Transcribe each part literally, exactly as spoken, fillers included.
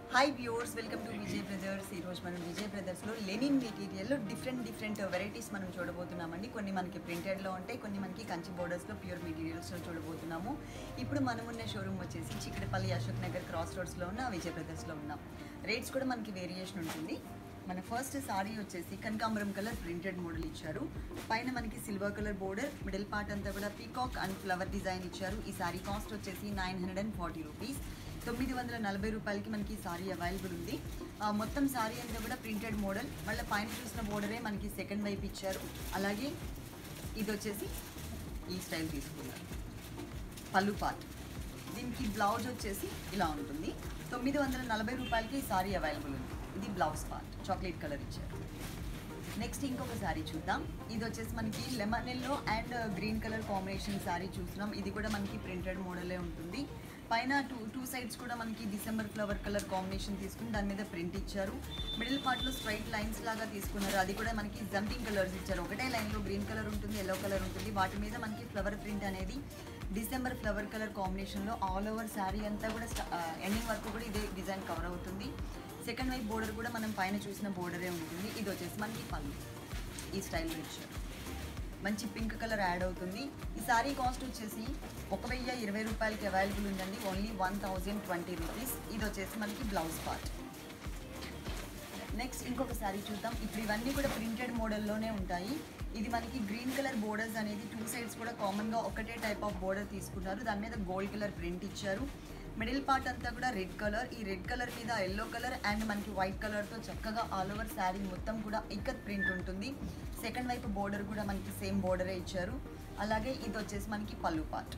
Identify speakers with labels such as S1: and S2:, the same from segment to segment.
S1: Hi viewers, welcome to Vijay brothers. ఈరోజు మనం విజయ్ బ్రదర్స్లో లెనిన్ మెటీరియల్లో డిఫరెంట్ డిఫరెంట్ వెరైటీస్ మనం చూడబోతున్నామండి. కొన్ని మనకి ప్రింటెడ్లో ఉంటాయి, కొన్ని మనకి కంచి బోర్డర్స్లో ప్యూర్ మెటీరియల్స్లో చూడబోతున్నాము. ఇప్పుడు మనం ఉన్న షోరూమ్ వచ్చేసి చిక్కడపల్లి అశోక్ నగర్ క్రాస్ రోడ్స్లో ఉన్న విజయ్ బ్రదర్స్లో ఉన్నాం. రేట్స్ కూడా మనకి వేరియేషన్ ఉంటుంది. మన ఫస్ట్ సారీ వచ్చేసి కనకాంబరం కలర్ ప్రింటెడ్ మోడల్ ఇచ్చారు. పైన మనకి silver colour border, middle part అంతా కూడా పీకాక్ అండ్ ఫ్లవర్ డిజైన్ ఇచ్చారు. ఈ సారీ కాస్ట్ వచ్చేసి nine hundred and forty rupees తొమ్మిది వందల నలభై రూపాయలకి మనకి సారీ అవైలబుల్ ఉంది. మొత్తం సారీ అంతా కూడా ప్రింటెడ్ మోడల్. మళ్ళీ పైన చూసిన బోర్డరే మనకి సెకండ్ వైపు ఇచ్చారు. అలాగే ఇది వచ్చేసి ఈ స్టైల్ తీసుకున్నారు. పళ్ళు పార్ట్, దీనికి బ్లౌజ్ వచ్చేసి ఇలా ఉంటుంది. తొమ్మిది వందల నలభై రూపాయలకి ఈ సారీ అవైలబుల్ ఉంది. ఇది బ్లౌజ్ పార్ట్, చాక్లెట్ కలర్ ఇచ్చారు. నెక్స్ట్ ఇంకొక శారీ చూద్దాం. ఇది వచ్చేసి మనకి lemon yellow and green colour combination sari చూస్తున్నాం. ఇది కూడా మనకి ప్రింటెడ్ మోడలే ఉంటుంది. పైన టూ టూ సైడ్స్ కూడా మనకి డిసెంబర్ ఫ్లవర్ కలర్ కాంబినేషన్ తీసుకుని దాని మీద ప్రింట్ ఇచ్చారు. మిడిల్ పార్ట్లో స్ట్రైట్ లైన్స్ లాగా తీసుకున్నారు. అది కూడా మనకి జంపింగ్ కలర్స్ ఇచ్చారు. ఒకటే లైన్లో గ్రీన్ కలర్ ఉంటుంది, ఎల్లో కలర్ ఉంటుంది. వాటి మీద మనకి ఫ్లవర్ ప్రింట్ అనేది డిసెంబర్ ఫ్లవర్ కలర్ కాంబినేషన్లో ఆల్ ఓవర్ శారీ అంతా కూడా ఎండింగ్ వరకు కూడా ఇదే డిజైన్ కవర్ అవుతుంది. సెకండ్ వైపు బోర్డర్ కూడా మనం పైన చూసిన బోర్డరే ఉంటుంది. ఇది వచ్చేసి మనకి పళ్ళు ఈ స్టైల్లో ఇచ్చారు. మంచి పింక్ కలర్ యాడ్ అవుతుంది. ఈ సారీ కాస్ట్ వచ్చేసి ఒక వెయ్యి ఇరవై రూపాయలకి అవైలబుల్ ఉందండి. Only one thousand twenty rupees. ఇది వచ్చేసి మనకి బ్లౌజ్ పార్ట్. నెక్స్ట్ ఇంకొక సారీ చూద్దాం. ఇప్పుడు ఇవన్నీ కూడా ప్రింటెడ్ మోడల్లోనే ఉంటాయి. ఇది మనకి గ్రీన్ కలర్ బోర్డర్స్ అనేది టూ సైడ్స్ కూడా కామన్గా ఒకటే టైప్ ఆఫ్ బోర్డర్ తీసుకున్నారు. దాని మీద గోల్డ్ కలర్ ప్రింట్ ఇచ్చారు. మిడిల్ పార్ట్ అంతా కూడా రెడ్ కలర్. ఈ రెడ్ కలర్ మీద ఎల్లో కలర్ అండ్ మనకి వైట్ కలర్తో చక్కగా ఆల్ ఓవర్ శారీ మొత్తం కూడా ఇక్కత్ ప్రింట్ ఉంటుంది. సెకండ్ వైపు బోర్డర్ కూడా మనకి సేమ్ బోర్డరే ఇచ్చారు. అలాగే ఇది వచ్చేసి మనకి పళ్ళు పార్ట్.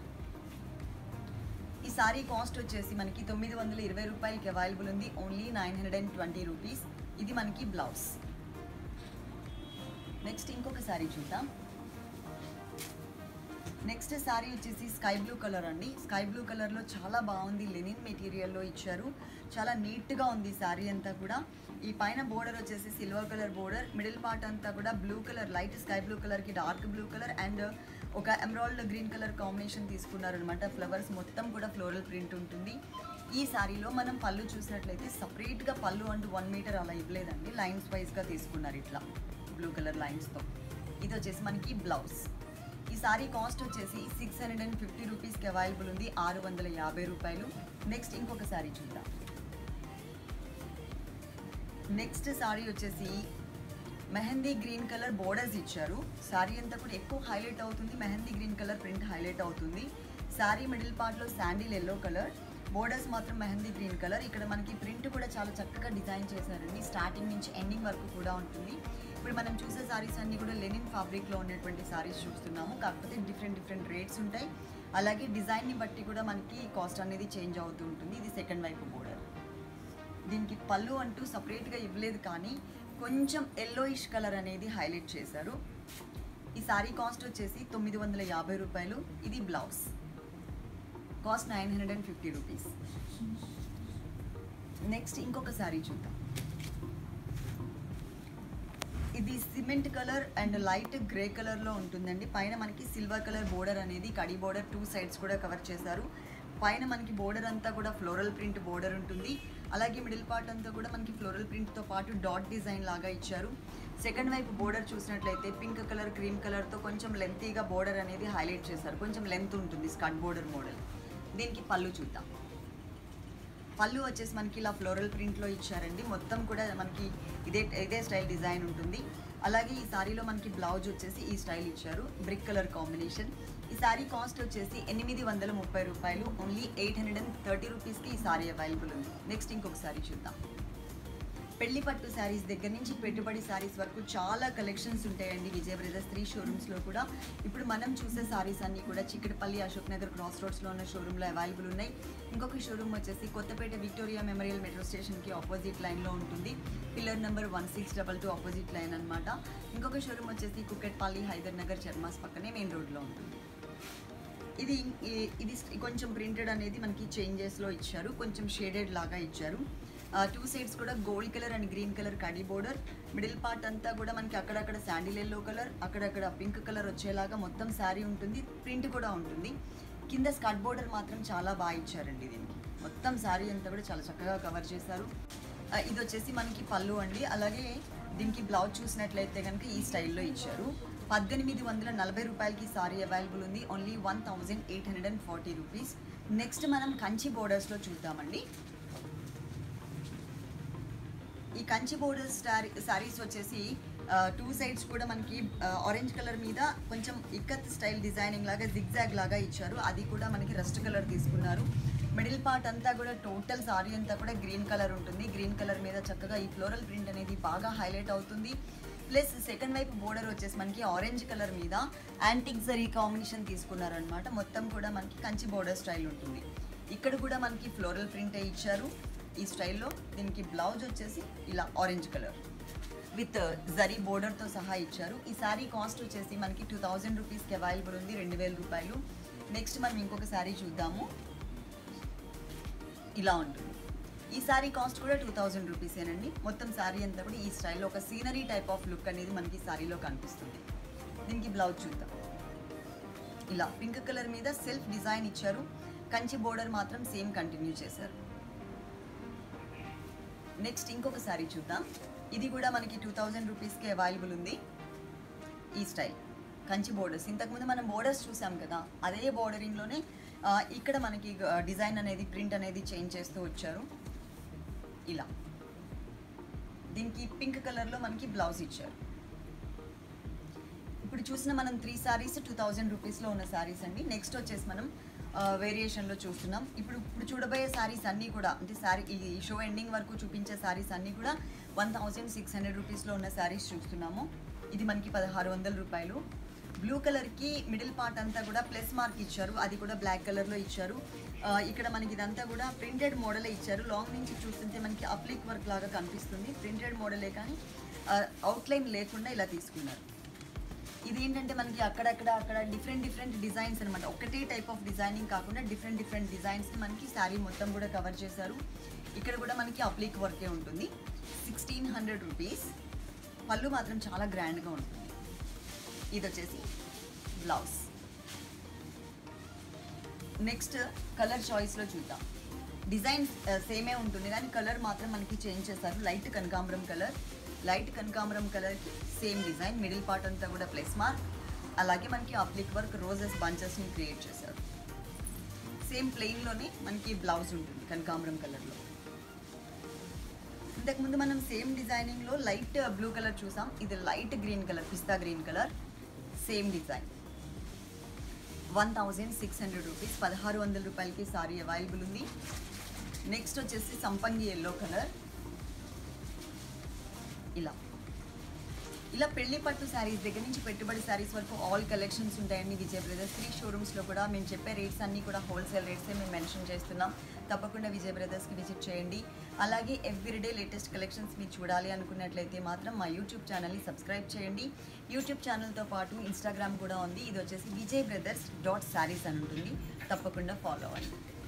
S1: ఈ సారీ కాస్ట్ వచ్చేసి మనకి తొమ్మిది వందల ఇరవై రూపాయలకి అవైలబుల్ ఉంది. Only nine hundred and twenty rupees. ఇది మనకి బ్లౌజ్. నెక్స్ట్ ఇంకొక సారీ చూద్దాం. నెక్స్ట్ శారీ వచ్చేసి స్కై బ్లూ కలర్ అండి. స్కై బ్లూ కలర్లో చాలా బాగుంది. లెనిన్ మెటీరియల్లో ఇచ్చారు. చాలా నీట్గా ఉంది శారీ అంతా కూడా. ఈ పైన బోర్డర్ వచ్చేసి silver colour border. Middle part అంతా కూడా blue colour, light sky blue కలర్కి డార్క్ బ్లూ కలర్ అండ్ ఒక ఎమరాల్డ్ గ్రీన్ కలర్ కాంబినేషన్ తీసుకున్నారు అనమాట. ఫ్లవర్స్ మొత్తం కూడా ఫ్లోరల్ ప్రింట్ ఉంటుంది. ఈ శారీలో మనం పళ్ళు చూసినట్లయితే సపరేట్గా పళ్ళు అంటూ వన్ మీటర్ అలా ఇవ్వలేదండి. లైన్స్ వైజ్గా తీసుకున్నారు ఇట్లా బ్లూ కలర్ లైన్స్తో. ఇది వచ్చేసి మనకి బ్లౌజ్. ఈ సారీ కాస్ట్ వచ్చేసి సిక్స్ హండ్రెడ్ అండ్ ఫిఫ్టీ రూపీస్కి అవైలబుల్ ఉంది. ఆరు వందల యాభై రూపాయలు. నెక్స్ట్ ఇంకొక సారీ చూద్దాం. నెక్స్ట్ సారీ వచ్చేసి మెహందీ గ్రీన్ కలర్ బోర్డర్స్ ఇచ్చారు. సారీ అంతా కూడా ఎక్కువ హైలైట్ అవుతుంది. Mehndi green colour print highlight అవుతుంది. సారీ మిడిల్ పార్ట్లో శాండిల్ ఎల్లో కలర్, బోర్డర్స్ మాత్రం మెహందీ గ్రీన్ కలర్. ఇక్కడ మనకి ప్రింట్ కూడా చాలా చక్కగా డిజైన్ చేశారండి. స్టార్టింగ్ నుంచి ఎండింగ్ వరకు కూడా ఉంటుంది. ఇప్పుడు మనం చూసే సారీస్ అన్నీ కూడా లెనిన్ ఫ్యాబ్రిక్లో ఉన్నటువంటి సారీస్ చూస్తున్నాము. కాకపోతే డిఫరెంట్ డిఫరెంట్ రేట్స్ ఉంటాయి. అలాగే డిజైన్ని బట్టి కూడా మనకి కాస్ట్ అనేది చేంజ్ అవుతూ ఉంటుంది. ఇది సెకండ్ వైపు బోర్డర్. దీనికి పళ్ళు అంటూ సపరేట్గా ఇవ్వలేదు, కానీ కొంచెం ఎల్లోయిష్ కలర్ అనేది హైలైట్ చేశారు. ఈ సారీ కాస్ట్ వచ్చేసి తొమ్మిది వందల యాభై రూపాయలు. ఇది blouse. Cost nine hundred and fifty rupees. Next ఇంకొక సారీ చూద్దాం. ఇది cement colour and light grey కలర్లో ఉంటుందండి. పైన మనకి సిల్వర్ కలర్ బోర్డర్ అనేది కడి బోర్డర్ టూ సైడ్స్ కూడా కవర్ చేశారు. పైన మనకి బోర్డర్ అంతా కూడా ఫ్లోరల్ ప్రింట్ బోర్డర్ ఉంటుంది. అలాగే మిడిల్ పార్ట్ అంతా కూడా మనకి ఫ్లోరల్ ప్రింట్తో పాటు డాట్ డిజైన్ లాగా ఇచ్చారు. సెకండ్ వైపు బోర్డర్ చూసినట్లయితే పింక్ కలర్ క్రీమ్ కలర్తో కొంచెం లెంతీగా బోర్డర్ అనేది హైలైట్ చేశారు. కొంచెం లెంత్ ఉంటుంది స్కర్ట్ బోర్డర్ మోడల్. దీనికి పళ్ళు చూద్దాం. పళ్ళు వచ్చేసి మనకి ఇలా ఫ్లోరల్ ప్రింట్లో ఇచ్చారండి. మొత్తం కూడా మనకి ఇదే ఇదే స్టైల్ డిజైన్ ఉంటుంది. అలాగే ఈ సారీలో మనకి బ్లౌజ్ వచ్చేసి ఈ స్టైల్ ఇచ్చారు, బ్రిక్ కలర్ కాంబినేషన్. ఈ సారీ కాస్ట్ వచ్చేసి ఎనిమిది వందల ముప్పై రూపాయలు. Only eight hundred and thirty రూపీస్కి ఈ సారీ అవైలబుల్ ఉంది. నెక్స్ట్ ఇంకొక సారీ చూద్దాం. పెళ్లి పట్టు శారీస్ దగ్గర నుంచి పెట్టుబడి శారీస్ వరకు చాలా కలెక్షన్స్ ఉంటాయండి విజయ్ బ్రదర్స్ త్రీ షోరూమ్స్లో కూడా. ఇప్పుడు మనం చూసే శారీస్ అన్నీ కూడా చిక్కడపల్లి అశోక్ నగర్ క్రాస్ రోడ్స్లో ఉన్న షోరూంలో అవైలబుల్ ఉన్నాయి. ఇంకొక షోరూమ్ వచ్చేసి కొత్తపేట విక్టోరియా మెమోరియల్ మెట్రో స్టేషన్కి ఆపోజిట్ లైన్లో ఉంటుంది. Pillar number one six double two opposite line అనమాట. ఇంకొక షోరూమ్ వచ్చేసి కుక్కట్పల్లి హైదర్ నగర్ చర్మాస్ పక్కనే మెయిన్ రోడ్లో ఉంటుంది. ఇది ఇది కొంచెం ప్రింటెడ్ అనేది మనకి చేంజెస్లో ఇచ్చారు. కొంచెం షేడెడ్ లాగా ఇచ్చారు. టూ సైడ్స్ కూడా gold colour and green colour కడి బోర్డర్. మిడిల్ పార్ట్ అంతా కూడా మనకి అక్కడక్కడ శాండిల్ ఎల్లో కలర్, అక్కడక్కడ పింక్ కలర్ వచ్చేలాగా మొత్తం శారీ ఉంటుంది. ప్రింట్ కూడా ఉంటుంది. కింద స్కర్ట్ బోర్డర్ మాత్రం చాలా బాగా ఇచ్చారండి దీనికి. మొత్తం శారీ అంతా కూడా చాలా చక్కగా కవర్ చేశారు. ఇది వచ్చేసి మనకి పళ్ళు అండి. అలాగే దీనికి బ్లౌజ్ చూసినట్లయితే కనుక ఈ స్టైల్లో ఇచ్చారు. పద్దెనిమిది వందల నలభై రూపాయలకి సారీ అవైలబుల్ ఉంది. Only one thousand eight hundred and forty rupees. Next మనం కంచి బోర్డర్స్లో చూద్దామండి. ఈ కంచి బోర్డర్ సారీ సారీస్ వచ్చేసి టూ సైడ్స్ కూడా మనకి ఆరెంజ్ కలర్ మీద కొంచెం ఇక్కత్ స్టైల్ డిజైనింగ్ లాగా జిగ్జాగ్ లాగా ఇచ్చారు. అది కూడా మనకి రస్ట్ కలర్ తీసుకున్నారు. మిడిల్ పార్ట్ అంతా కూడా టోటల్ సారీ అంతా కూడా గ్రీన్ కలర్ ఉంటుంది. గ్రీన్ కలర్ మీద చక్కగా ఈ ఫ్లోరల్ ప్రింట్ అనేది బాగా హైలైట్ అవుతుంది. ప్లస్ సెకండ్ వైపు బోర్డర్ వచ్చేసి మనకి ఆరెంజ్ కలర్ మీద యాంటిక్ జరీ కాంబినేషన్ తీసుకున్నారనమాట. మొత్తం కూడా మనకి కంచి బోర్డర్ స్టైల్ ఉంటుంది. ఇక్కడ కూడా మనకి ఫ్లోరల్ ప్రింటే ఇచ్చారు ఈ స్టైల్లో. దీనికి బ్లౌజ్ వచ్చేసి ఇలా ఆరెంజ్ కలర్ విత్ జరీ బోర్డర్తో సహా ఇచ్చారు. ఈ శారీ కాస్ట్ వచ్చేసి మనకి టూ థౌజండ్ రూపీస్కి అవైలబుల్ ఉంది, రెండు వేల రూపాయలు. నెక్స్ట్ మనం ఇంకొక శారీ చూద్దాము. ఇలా ఉంటుంది. ఈ శారీ కాస్ట్ కూడా టూ థౌజండ్ రూపీసేనండి. మొత్తం శారీ అంతా కూడా ఈ స్టైల్లో ఒక సీనరీ టైప్ ఆఫ్ లుక్ అనేది మనకి శారీలో కనిపిస్తుంది. దీనికి బ్లౌజ్ చూద్దాం. ఇలా పింక్ కలర్ మీద సెల్ఫ్ డిజైన్ ఇచ్చారు. కంచి బోర్డర్ మాత్రం సేమ్ కంటిన్యూ చేశారు. నెక్స్ట్ ఇంకొక శారీ చూద్దాం. ఇది కూడా మనకి టూ థౌజండ్ రూపీస్కి అవైలబుల్ ఉంది. ఈ స్టైల్ కంచి బోర్డర్స్. ఇంతకుముందు మనం బోర్డర్స్ చూసాం కదా, అదే బోర్డరింగ్లోనే ఇక్కడ మనకి డిజైన్ అనేది ప్రింట్ అనేది చేంజ్ చేస్తూ వచ్చారు. ఇలా దీనికి పింక్ కలర్లో మనకి బ్లౌజ్ ఇచ్చారు. ఇప్పుడు చూసిన మనం త్రీ శారీస్ టూ థౌజండ్ రూపీస్లో ఉన్న శారీస్ అండి. నెక్స్ట్ వచ్చేసి మనం వేరియేషన్లో చూస్తున్నాం. ఇప్పుడు ఇప్పుడు చూడబోయే శారీస్ అన్నీ కూడా అంటే శారీ ఈ షో ఎండింగ్ వరకు చూపించే శారీస్ అన్నీ కూడా వన్ థౌజండ్ సిక్స్ హండ్రెడ్ రూపీస్లో ఉన్న శారీస్ చూస్తున్నాము. ఇది మనకి పదహారు వందల రూపాయలు. బ్లూ కలర్కి మిడిల్ పార్ట్ అంతా కూడా ప్లస్ మార్క్ ఇచ్చారు. అది కూడా బ్లాక్ కలర్లో ఇచ్చారు. ఇక్కడ మనకి ఇదంతా కూడా ప్రింటెడ్ మోడలే ఇచ్చారు. లాంగ్ నుంచి చూస్తుంటే మనకి అప్లిక్ వర్క్ లాగా కనిపిస్తుంది. ప్రింటెడ్ మోడలే కానీ అవుట్లైన్ లేకుండా ఇలా తీసుకున్నారు. ఇది ఏంటంటే మనకి అక్కడక్కడ అక్కడ డిఫరెంట్ డిఫరెంట్ డిజైన్స్ అనమాట. ఒకటే టైప్ ఆఫ్ డిజైనింగ్ కాకుండా డిఫరెంట్ డిఫరెంట్ డిజైన్స్ మనకి శారీ మొత్తం కూడా కవర్ చేశారు. ఇక్కడ కూడా మనకి అప్లిక్ వర్కే ఉంటుంది. Sixteen hundred rupees. పళ్ళు మాత్రం చాలా గ్రాండ్గా ఉంటుంది. ఇది వచ్చేసి బ్లౌజ్. నెక్స్ట్ కలర్ చాయిస్లో చూద్దాం. డిజైన్ సేమే ఉంటుంది కానీ కలర్ మాత్రం మనకి చేంజ్ చేశారు. లైట్ కనకాంబరం కలర్. లైట్ కనకాంబరం కలర్కి సేమ్ డిజైన్. మిడిల్ పార్ట్ అంతా కూడా ప్లస్ మార్క్. అలాగే మనకి అప్లిక్ వర్క్ రోజెస్ బంచెస్ని క్రియేట్ చేశారు. సేమ్ ప్లెయిన్లోనే మనకి బ్లౌజ్ ఉంటుంది కనకాంబరం కలర్లో. ఇంతకుముందు మనం సేమ్ డిజైనింగ్లో లైట్ బ్లూ కలర్ చూసాం. ఇది light green colour, pista green colour. Same design. One thousand six hundred rupees. పదహారు వందల రూపాయలకి సారీ అవైలబుల్ ఉంది. నెక్స్ట్ వచ్చేసి సంపంగి ఎల్లో కలర్. ఇలా ఇలా పెళ్లి పట్టు శారీస్ దగ్గర నుంచి పెట్టుబడి శారీస్ వరకు ఆల్ కలెక్షన్స్ ఉంటాయండి విజయ్ బ్రదర్స్ త్రీ షోరూమ్స్లో కూడా. మేము చెప్పే రేట్స్ అన్నీ కూడా హోల్సేల్ రేట్సే మేము మెన్షన్ చేస్తున్నాం. తప్పకుండా విజయ్ బ్రదర్స్కి విజిట్ చేయండి. అలాగే ఎవ్రీడే లేటెస్ట్ కలెక్షన్స్ మీరు చూడాలి అనుకున్నట్లయితే మాత్రం మా యూట్యూబ్ ఛానల్ని సబ్స్క్రైబ్ చేయండి. యూట్యూబ్ ఛానల్తో పాటు ఇన్స్టాగ్రామ్ కూడా ఉంది. ఇది వచ్చేసి విజయ్ బ్రదర్స్ డాట్ శారీస్ అని ఉంటుంది. తప్పకుండా ఫాలో అవ్వండి.